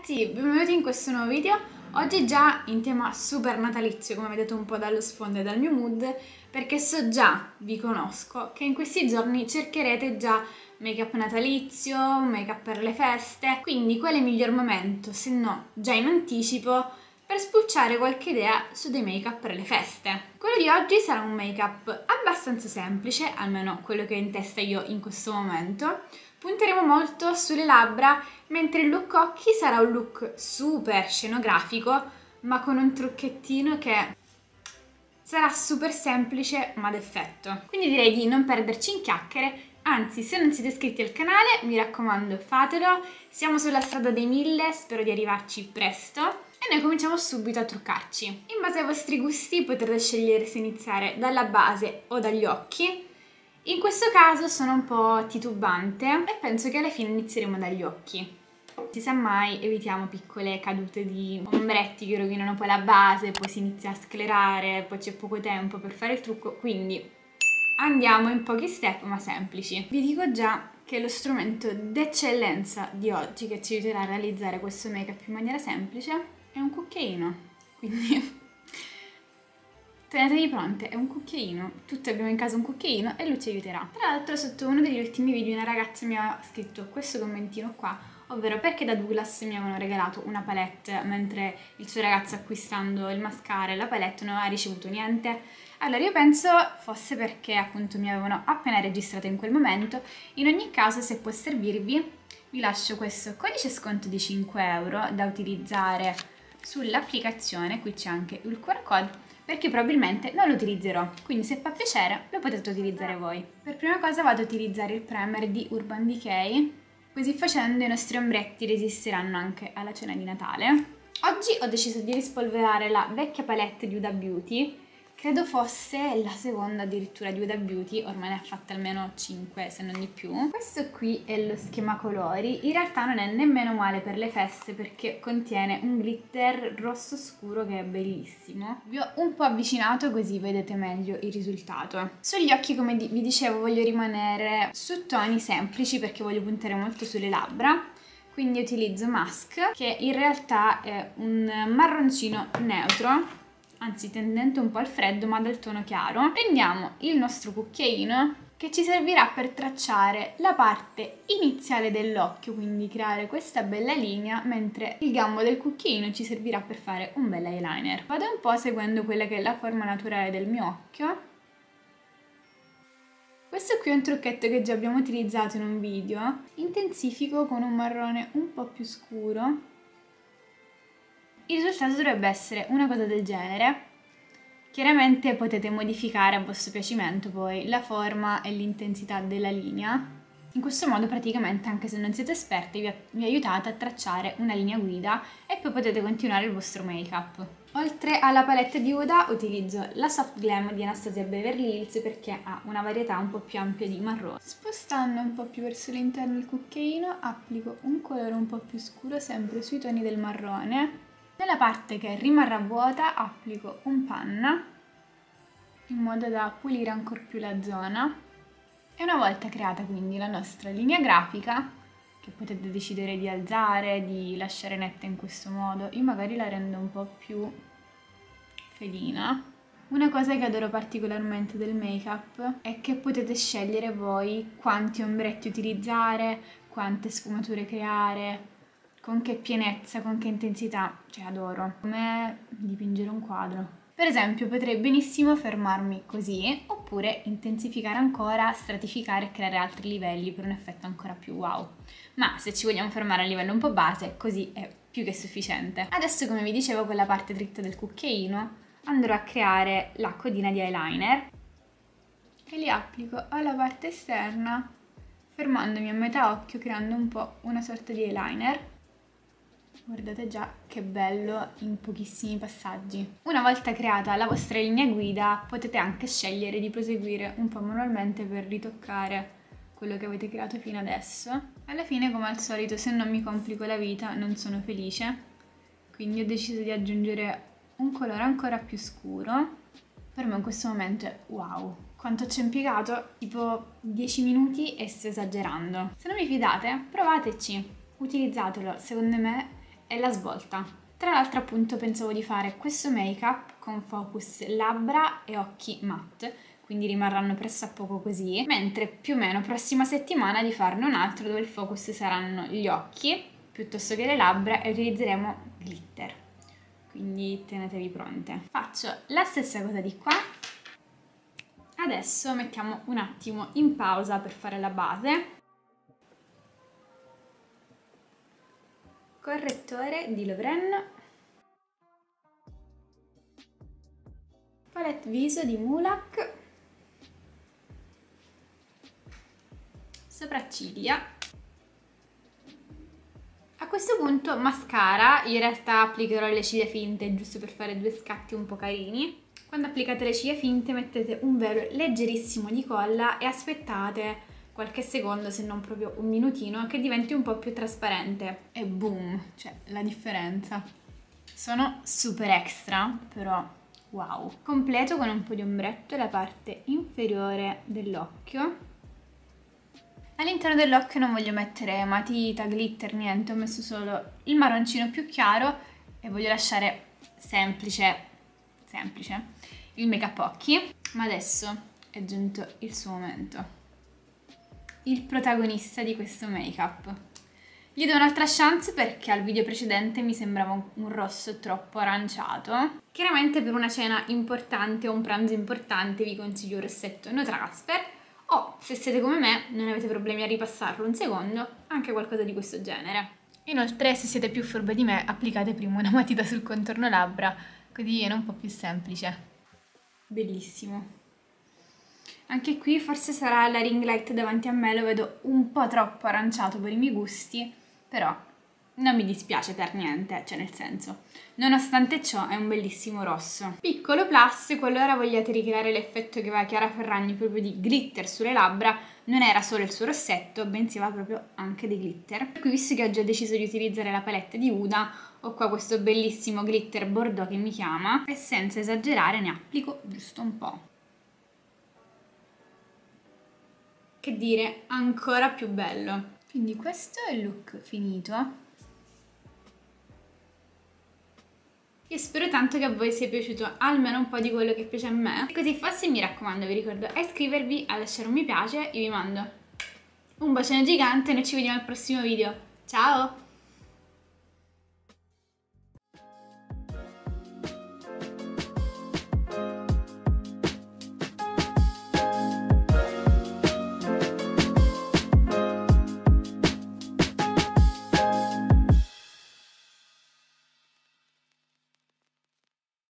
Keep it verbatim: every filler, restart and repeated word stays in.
ragazzi, benvenuti in questo nuovo video. Oggi già in tema super natalizio, come vedete un po' dallo sfondo e dal mio mood, perché so già, vi conosco, che in questi giorni cercherete già make-up natalizio, make-up per le feste, quindi qual è il miglior momento, se no già in anticipo, per spulciare qualche idea su dei make-up per le feste. Quello di oggi sarà un make-up abbastanza semplice, almeno quello che ho in testa io in questo momento. Punteremo molto sulle labbra, mentre il look occhi sarà un look super scenografico, ma con un trucchettino che sarà super semplice ma d'effetto. Quindi direi di non perderci in chiacchiere, anzi se non siete iscritti al canale mi raccomando fatelo, siamo sulla strada dei mille, spero di arrivarci presto e noi cominciamo subito a truccarci. In base ai vostri gusti potrete scegliere se iniziare dalla base o dagli occhi. In questo caso sono un po' titubante e penso che alla fine inizieremo dagli occhi. Si sa mai, evitiamo piccole cadute di ombretti che rovinano poi la base, poi si inizia a sclerare, poi c'è poco tempo per fare il trucco, quindi andiamo in pochi step ma semplici. Vi dico già che lo strumento d'eccellenza di oggi che ci aiuterà a realizzare questo make-up in maniera semplice è un cucchiaino, quindi tenetevi pronte, è un cucchiaino, tutti abbiamo in casa un cucchiaino e lui ci aiuterà. Tra l'altro sotto uno degli ultimi video una ragazza mi ha scritto questo commentino qua, ovvero perché da Douglas mi avevano regalato una palette mentre il suo ragazzo acquistando il mascara e la palette non aveva ricevuto niente. Allora io penso fosse perché appunto mi avevano appena registrato in quel momento. In ogni caso, se può servirvi, vi lascio questo codice sconto di cinque euro da utilizzare sull'applicazione, qui c'è anche il Q R code, perché probabilmente non lo utilizzerò, quindi se fa piacere lo potete utilizzare voi. Per prima cosa vado ad utilizzare il primer di Urban Decay, così facendo i nostri ombretti resisteranno anche alla cena di Natale. Oggi ho deciso di rispolverare la vecchia palette di Huda Beauty, credo fosse la seconda addirittura di Huda Beauty, ormai ne ha fatte almeno cinque se non di più. Questo qui è lo schema colori, in realtà non è nemmeno male per le feste perché contiene un glitter rosso scuro che è bellissimo. Vi ho un po' avvicinato così vedete meglio il risultato. Sugli occhi, come vi dicevo, voglio rimanere su toni semplici perché voglio puntare molto sulle labbra. Quindi utilizzo Mask, che in realtà è un marroncino neutro, anzi tendente un po' al freddo ma dal tono chiaro. Prendiamo il nostro cucchiaino che ci servirà per tracciare la parte iniziale dell'occhio, quindi creare questa bella linea, mentre il gambo del cucchiaino ci servirà per fare un bel eyeliner. Vado un po' seguendo quella che è la forma naturale del mio occhio. Questo qui è un trucchetto che già abbiamo utilizzato in un video. Intensifico con un marrone un po' più scuro. Il risultato dovrebbe essere una cosa del genere. Chiaramente potete modificare a vostro piacimento poi la forma e l'intensità della linea. In questo modo praticamente, anche se non siete esperti, vi, vi aiutate a tracciare una linea guida e poi potete continuare il vostro make-up. Oltre alla palette di Huda utilizzo la Soft Glam di Anastasia Beverly Hills perché ha una varietà un po' più ampia di marrone. Spostando un po' più verso l'interno il cucchiaino applico un colore un po' più scuro sempre sui toni del marrone. Nella parte che rimarrà vuota applico un panna in modo da pulire ancora più la zona e una volta creata quindi la nostra linea grafica, che potete decidere di alzare, di lasciare netta in questo modo, io magari la rendo un po' più felina. Una cosa che adoro particolarmente del make-up è che potete scegliere voi quanti ombretti utilizzare, quante sfumature creare, con che pienezza, con che intensità, cioè adoro. Come dipingere un quadro. Per esempio potrei benissimo fermarmi così, oppure intensificare ancora, stratificare e creare altri livelli per un effetto ancora più wow. Ma se ci vogliamo fermare a livello un po' base, così è più che sufficiente. Adesso, come vi dicevo, con la parte dritta del cucchiaino andrò a creare la codina di eyeliner e li applico alla parte esterna, fermandomi a metà occhio, creando un po' una sorta di eyeliner. Guardate già che bello in pochissimi passaggi. Una volta creata la vostra linea guida potete anche scegliere di proseguire un po' manualmente per ritoccare quello che avete creato fino adesso. Alla fine, come al solito, se non mi complico la vita non sono felice, quindi ho deciso di aggiungere un colore ancora più scuro. Per me in questo momento è wow! Quanto ci ho impiegato? Tipo dieci minuti e sto esagerando. Se non mi fidate, provateci, utilizzatelo, secondo me è la svolta. Tra l'altro appunto pensavo di fare questo make-up con focus labbra e occhi matte, quindi rimarranno pressappoco così, mentre più o meno prossima settimana di farne un altro dove il focus saranno gli occhi piuttosto che le labbra e utilizzeremo glitter, quindi tenetevi pronte. Faccio la stessa cosa di qua. Adesso mettiamo un attimo in pausa per fare la base. Correttore di Lovren, palette viso di Mulac, sopracciglia. A questo punto mascara, io in realtà applicherò le ciglia finte giusto per fare due scatti un po' carini. Quando applicate le ciglia finte mettete un velo leggerissimo di colla e aspettate qualche secondo, se non proprio un minutino, che diventi un po' più trasparente e boom, cioè la differenza. Sono super extra, però wow. Completo con un po' di ombretto la parte inferiore dell'occhio. All'interno dell'occhio non voglio mettere matita, glitter, niente, ho messo solo il marroncino più chiaro e voglio lasciare semplice, semplice, il make up occhi. Ma adesso è giunto il suo momento. Il protagonista di questo make-up. Gli do un'altra chance perché al video precedente mi sembrava un, un rosso troppo aranciato. Chiaramente per una cena importante o un pranzo importante vi consiglio un rossetto no transfer, o se siete come me, non avete problemi a ripassarlo un secondo, anche qualcosa di questo genere. Inoltre, se siete più furbe di me, applicate prima una matita sul contorno labbra, così viene un po' più semplice. Bellissimo. Anche qui forse sarà la ring light davanti a me, lo vedo un po' troppo aranciato per i miei gusti, però non mi dispiace per niente, cioè nel senso, nonostante ciò è un bellissimo rosso. Piccolo plus, qualora vogliate ricreare l'effetto che aveva Chiara Ferragni proprio di glitter sulle labbra, non era solo il suo rossetto, bensì aveva proprio anche dei glitter. Per cui, visto che oggi ho deciso di utilizzare la palette di Huda, ho qua questo bellissimo glitter bordeaux che mi chiama, e senza esagerare ne applico giusto un po'. Che dire, ancora più bello. Quindi questo è il look finito. Io spero tanto che a voi sia piaciuto almeno un po' di quello che piace a me. Se così fosse, mi raccomando, vi ricordo a iscrivervi, a lasciare un mi piace. Io vi mando un bacione gigante e noi ci vediamo al prossimo video. Ciao!